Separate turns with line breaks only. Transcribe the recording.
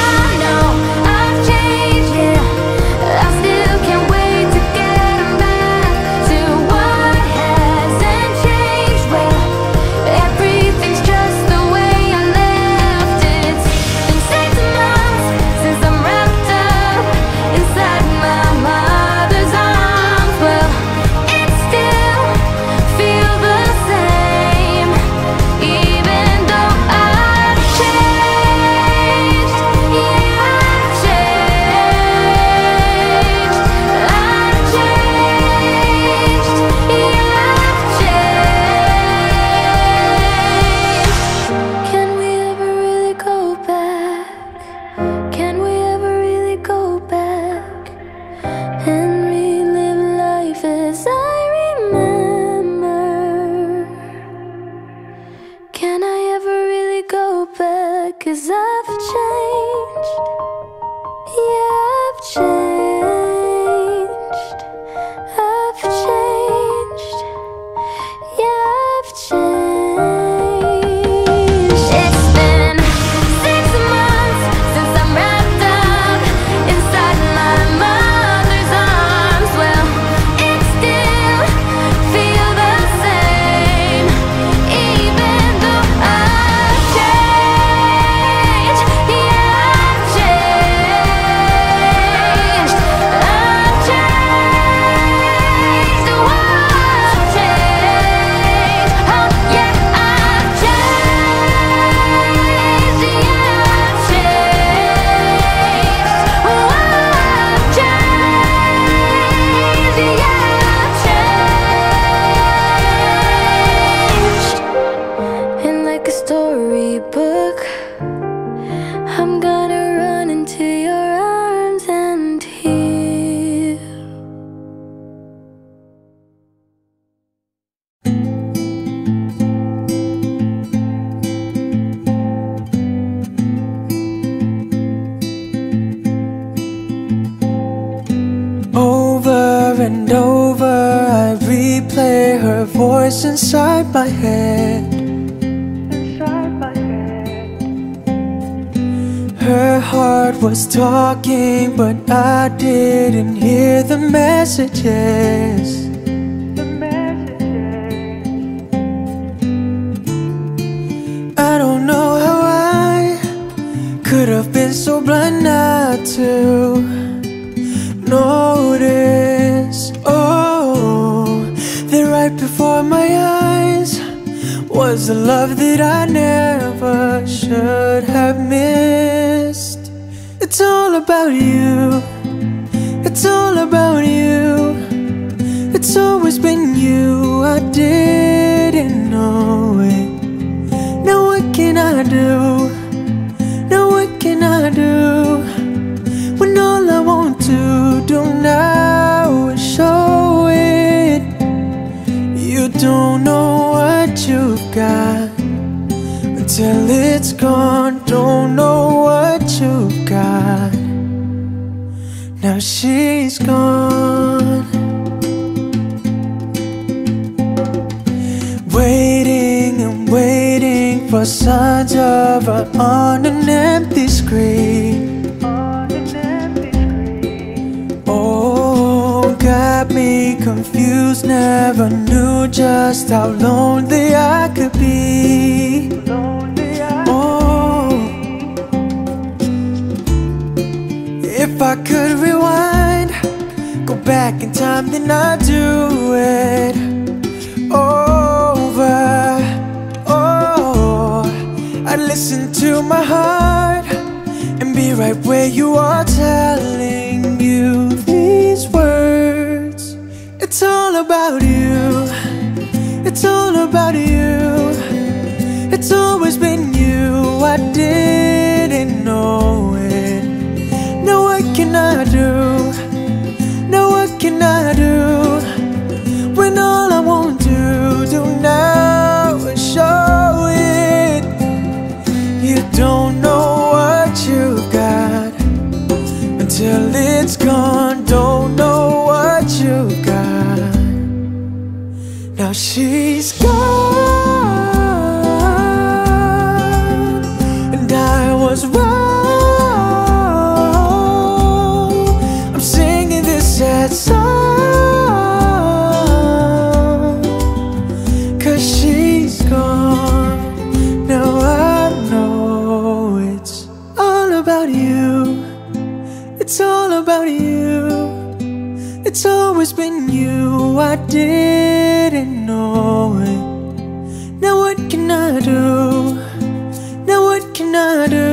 and over, I replay her voice inside my head. Her heart was talking, but I didn't hear the messages. I don't know how I could have been so blind not to notice. Oh, that right before my eyes was the love that I never should have missed. It's all about you, it's all about you. It's always been you, I didn't know it. Now what can I do? Now what can I do? When all I want to do now is show it. You don't know what you've got until it's gone. Don't know what you've got. Now she's gone. Waiting and waiting for signs of her on an empty screen. Oh, got me confused. Never knew just how lonely I could be. Oh, if I could rewind, go back in time, then I'd do it over. Oh, I'd listen to my heart and be right where you are, telling you these words. It's all about you, it's all about you. It's always been you, I didn't know it. Now what can I do? Now what can I do? When all I want to do now is show it. You don't know what you've got until it's gone. Don't know what you've got. Now she's gone, and I was wrong. it's all about you. It's always been you, I didn't know it. Now what can I do? Now what can I do?